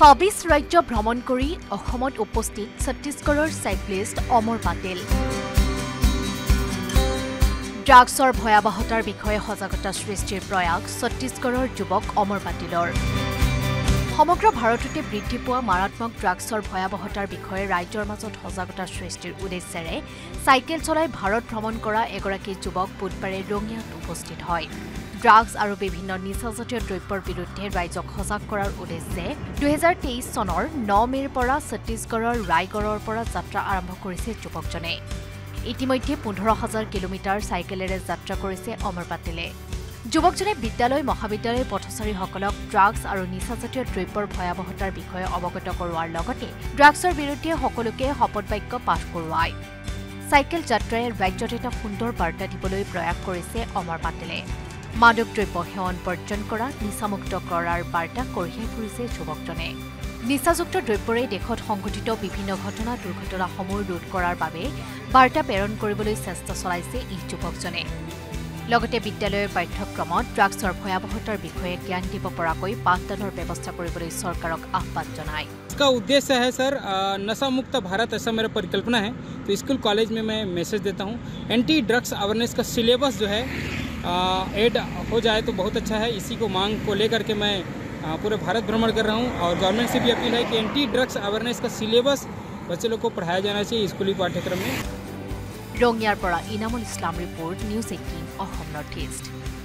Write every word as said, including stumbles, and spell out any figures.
ছাব্বিছ ৰাজ্য ভ্ৰমণ কৰি অসমত উপস্থিত ছত্তীশগড়ৰ সাইক্লিষ্ট অমৰ পাটিল। ড্ৰাগছৰ ভয়াৱহতাৰ বিষয়ে সজাগতা সৃষ্টিৰ প্ৰয়াস ছত্তীশগড়ৰ যুৱক অমৰ পাটিলৰ। সমগ্ৰ ভাৰততে বৃদ্ধি পোৱা মাৰাত্মক ড্ৰাগছৰ ভয়াৱহতাৰ বিষয়ে ৰাজ্যৰ মাজত সজাগতা সৃষ্টিৰ উদ্দেশ্যেৰে চাইকেল চলাই ভাৰত ভ্ৰমণ কৰা এগৰাকী যুৱক বুধবাৰে ৰঙিয়াত উপস্থিত হয়। ড্ৰাগছ আৰু বিভিন্ন নিচাজাতীয় দ্ৰব্যৰ বিৰুদ্ধে ৰাইজক সজাগ কৰাৰ উদ্দেশ্যে দুহেজাৰ তেইছ চনৰ ন মে'ৰ পৰা ছত্তীশগড়ৰ ৰায়গড়ৰ পৰা যাত্ৰা আৰম্ভ কৰিছে যুৱকজনে। ইতিমধ্যে পোন্ধৰ হাজাৰ কিলোমিটাৰ চাইকেলেৰে যাত্ৰা কৰিছে অমৰ পাটিলে। যুৱকজনে বিদ্যালয় মহাবিদ্যালয় পথচাৰীসকলক ড্ৰাগছ আৰু নিচাজাতীয় দ্ৰব্যৰ ভয়াৱহতাৰ বিষয়ে অৱগত কৰোৱাৰ লগতে ড্ৰাগছৰ বিৰুদ্ধে সকলোকে শপত বাক্য পাঠ কৰোৱায়। চাইকেল যাত্ৰাৰে ৰাজ্যত এটা সুন্দৰ বাৰ্তা দিবলৈ প্ৰয়াস কৰিছে অমৰ পাটিলে। মাদক দ্ৰব্য সেৱন বৰ্জন কৰা, নিচামুক্ত কৰাৰ বাৰ্তা কঢ়িয়াই ফুৰিছে যুৱকজনে। নিচাযুক্ত দ্ৰব্যৰে দেশত সংঘটিত বিভিন্ন ঘটনা দুৰ্ঘটনাসমূহ ৰোধ কৰাৰ বাবে বাৰ্তা প্ৰেৰণ কৰিবলৈ চেষ্টা চলাইছে এই যুৱকজনে। লগতে বিদ্যালয়ৰ পাঠ্যক্ৰমত ড্ৰাগছৰ ভয়াৱহতাৰ বিষয়ে জ্ঞান দিব পৰাকৈ পাঠদানৰ ব্যৱস্থা কৰিবলৈ চৰকাৰক আহ্বান জনায়। इसका उद्देश्य है सर नशा मुक्त भारत, ऐसा मेरा परिकल्पना है। तो स्कूल कॉलेज में मैं मैसेज देता हूँ, एंटी ड्रग्स अवेयरनेस का सिलेबस जो है ऐड हो जाए तो बहुत अच्छा है। इसी को मांग को लेकर के मैं पूरे भारत भ्रमण कर रहा हूँ और गवर्नमेंट से भी अपील है कि एंटी ड्रग्स अवेयरनेस का सिलेबस बच्चे लोग को पढ़ाया जाना चाहिए स्कूली पाठ्यक्रम में। रंगियार পৰা Inamul Islam report, news eighteen Assam north east.